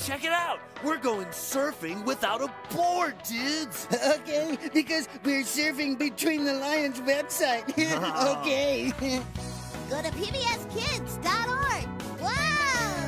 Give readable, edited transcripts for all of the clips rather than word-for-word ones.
check it out. We're going surfing without a board, dudes. Okay, because we're surfing Between the Lions website. Okay. Go to pbskids.org. Wow!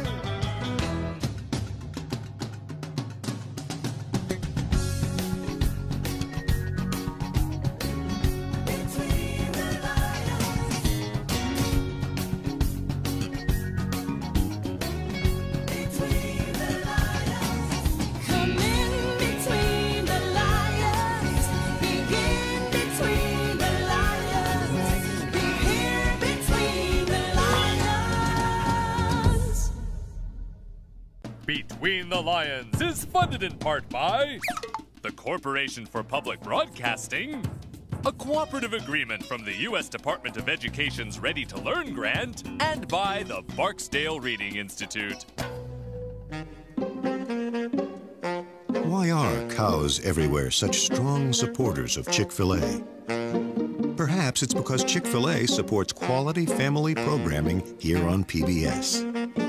Between the Lions is funded in part by the Corporation for Public Broadcasting, a cooperative agreement from the U.S. Department of Education's Ready to Learn grant, and by the Barksdale Reading Institute. Why are cows everywhere such strong supporters of Chick-fil-A? Perhaps it's because Chick-fil-A supports quality family programming here on PBS.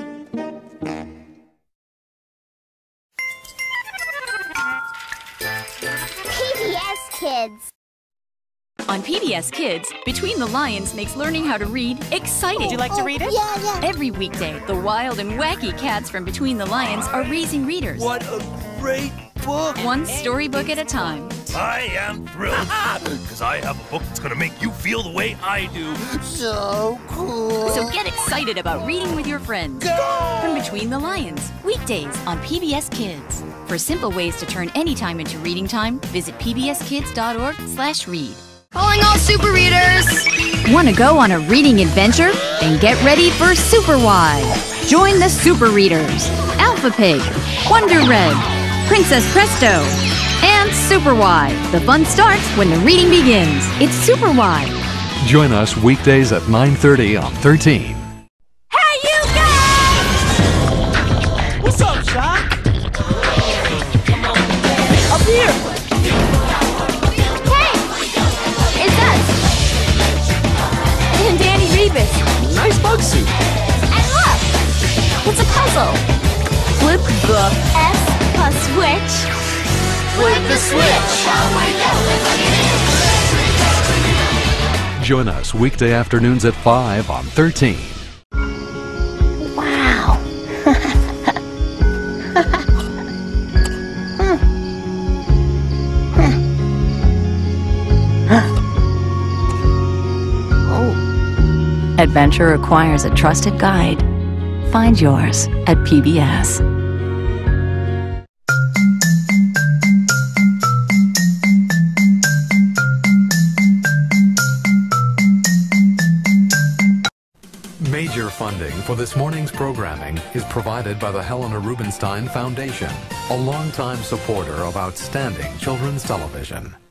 PBS Kids. On PBS Kids, Between the Lions makes learning how to read exciting. Would you like to read it? Yeah. Every weekday, the wild and wacky cats from Between the Lions are raising readers. What a great book. One storybook at a time. I am thrilled because I have a book that's going to make you feel the way I do. So cool. So get excited about reading with your friends. From Between the Lions, weekdays on PBS Kids. For simple ways to turn any time into reading time, visit pbskids.org/read. Calling all super readers! Want to go on a reading adventure? Then get ready for Super Y. Join the Super Readers. Alpha Pig, Wonder Red, Princess Presto, and Super Y. The fun starts when the reading begins. It's Super Y. Join us weekdays at 9:30 on 13. Hey, you guys! What's up, Shock? Up here! And Danny Rebus. Nice bug suit. And look! It's a puzzle. Flip the S plus switch. Flip the switch. Join us weekday afternoons at 5 on 13. Wow. Adventure requires a trusted guide. Find yours at PBS. Major funding for this morning's programming is provided by the Helena Rubinstein Foundation, a longtime supporter of outstanding children's television.